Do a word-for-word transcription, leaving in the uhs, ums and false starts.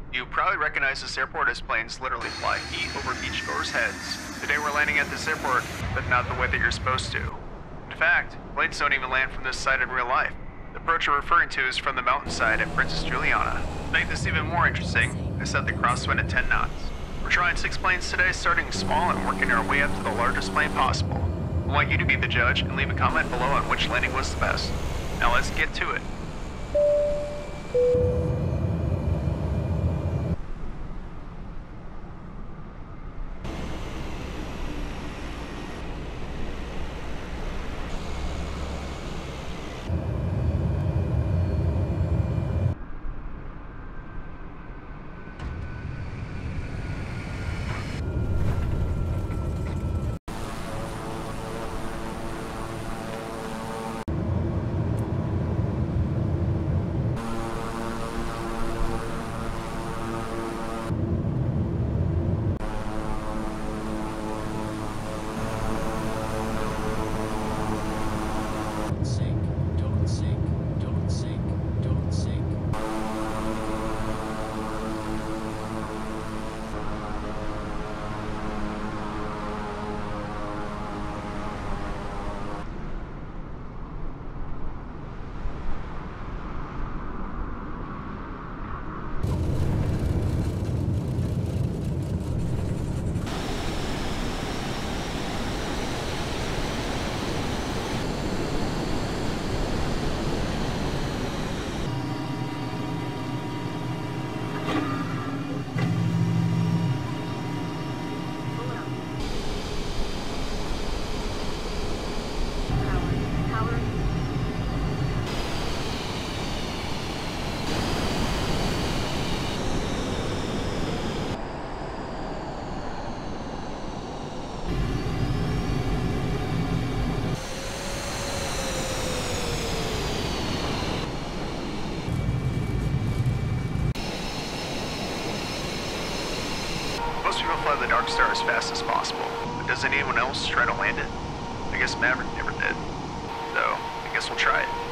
You probably recognize this airport as planes literally fly feet over beachgoers' heads. Today we're landing at this airport, but not the way that you're supposed to. In fact, planes don't even land from this side in real life. The approach you're referring to is from the mountainside at Princess Juliana. To make this even more interesting, I set the crosswind at ten knots. We're trying six planes today, starting small and working our way up to the largest plane possible. I want you to be the judge and leave a comment below on which landing was the best. Now let's get to it. Most people fly the Dark Star as fast as possible, but does anyone else try to land it? I guess Maverick never did. So, I guess we'll try it.